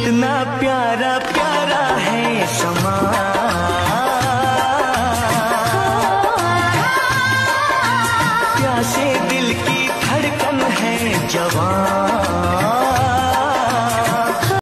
कितना प्यारा प्यारा है समा, प्यासे दिल की धड़कन है जवां।